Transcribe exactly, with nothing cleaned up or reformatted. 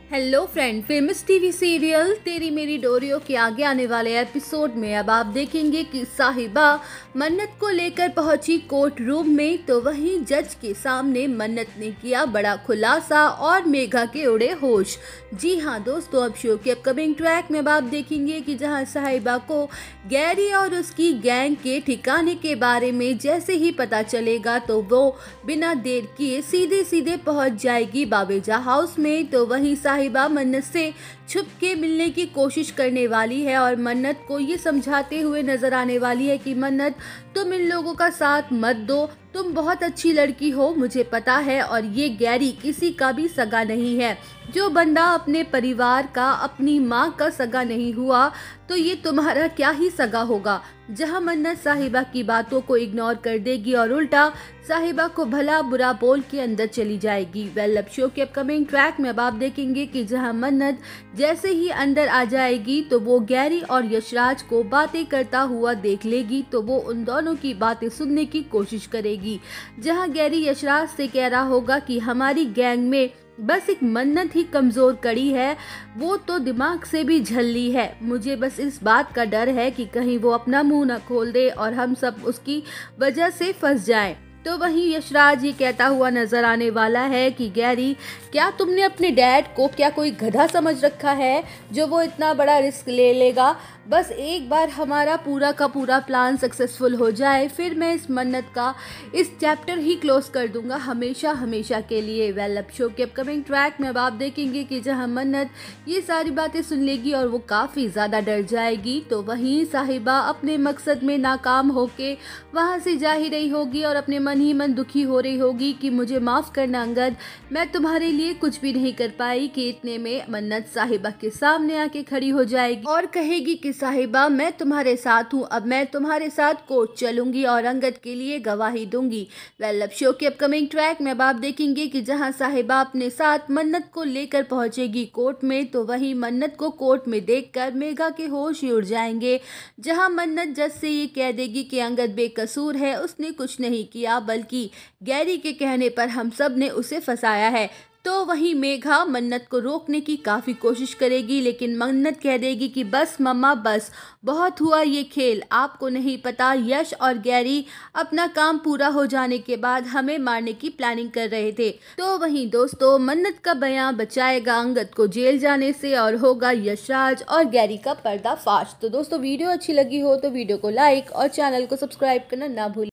Hello friend, famous TV serial Teri Meri डोरियों के आगे आने वाले एपिसोड में अब आप देखेंगे कि साहिबा मन्नत को लेकर पहुंची कोर्ट रूम में, तो वहीं जज के सामने मन्नत ने किया बड़ा खुलासा और मेघा के उड़े होश। जी हाँ दोस्तों, अब शो के अपकमिंग ट्रैक में अब आप देखेंगे कि जहां साहिबा को गैरी और उसकी गैंग के ठिकाने के बारे में जैसे ही पता चलेगा तो वो बिना देर किए सीधे सीधे पहुंच जाएगी बाबेजा हाउस में। तो वहीं साहिबा मन्नत से छुप के मिलने की कोशिश करने वाली है और मन्नत को ये समझाते हुए नजर आने वाली है कि मन्नत, तुम इन लोगों का साथ मत दो, तुम बहुत अच्छी लड़की हो, मुझे पता है, और ये गैरी किसी का भी सगा नहीं है। जो बंदा अपने परिवार का, अपनी माँ का सगा नहीं हुआ तो ये तुम्हारा क्या ही सगा होगा। जहां मन्नत साहिबा की बातों को इग्नोर कर देगी और उल्टा साहिबा को भला बुरा बोल के अंदर चली जाएगी। वेल, अब शो के अपकमिंग ट्रैक में अब आप देखेंगे कि जहां मन्नत जैसे ही अंदर आ जाएगी तो वो गैरी और यशराज को बातें करता हुआ देख लेगी, तो वो उन दोनों की बातें सुनने की कोशिश करेगी। जहां गैरी यशराज से कह रहा होगा कि हमारी गैंग में बस एक मन्नत ही कमजोर कड़ी है, वो तो दिमाग से भी झल्ली है, मुझे बस इस बात का डर है कि कहीं वो अपना मुंह न खोल दे और हम सब उसकी वजह से फंस जाएं। तो वहीं यशराज ये कहता हुआ नजर आने वाला है कि गैरी, क्या तुमने अपने डैड को क्या कोई गधा समझ रखा है जो वो इतना बड़ा रिस्क ले लेगा। बस एक बार हमारा पूरा का पूरा प्लान सक्सेसफुल हो जाए, फिर मैं इस मन्नत का इस चैप्टर ही क्लोज कर दूंगा हमेशा हमेशा के लिए। वेल, अब शो के अपकमिंग ट्रैक में अब आप देखेंगे कि जहां मन्नत ये सारी बातें सुन लेगी और वो काफ़ी ज़्यादा डर जाएगी, तो वहीं साहिबा अपने मकसद में नाकाम होके वहाँ से जा ही रही होगी और अपने मन ही मन दुखी हो रही होगी कि मुझे माफ़ करना अंगद, मैं तुम्हारे लिए कुछ भी नहीं कर पाई। कि इतने में मन्नत साहिबा के सामने आके खड़ी हो जाएगी और कहेगी कि साहिबा, मैं तुम्हारे साथ हूँ, अब मैं तुम्हारे साथ कोर्ट चलूंगी और अंगद के लिए गवाही दूंगी। वेल, अब शो के अपकमिंग ट्रैक में अब आप देखेंगे कि जहां साहिबा अपने साथ मन्नत को लेकर पहुंचेगी कोर्ट में, तो वहीं मन्नत को कोर्ट में देखकर मेघा के होश ही उड़ जाएंगे। जहां मन्नत जज से ये कह देगी कि अंगद बेकसूर है, उसने कुछ नहीं किया, बल्कि गैरी के कहने पर हम सब ने उसे फंसाया है। तो वहीं मेघा मन्नत को रोकने की काफ़ी कोशिश करेगी, लेकिन मन्नत कह देगी कि बस मम्मा, बस बहुत हुआ ये खेल, आपको नहीं पता यश और गैरी अपना काम पूरा हो जाने के बाद हमें मारने की प्लानिंग कर रहे थे। तो वहीं दोस्तों, मन्नत का बयान बचाएगा अंगद को जेल जाने से और होगा यशराज और गैरी का पर्दाफाश। तो दोस्तों, वीडियो अच्छी लगी हो तो वीडियो को लाइक और चैनल को सब्सक्राइब करना ना भूलें।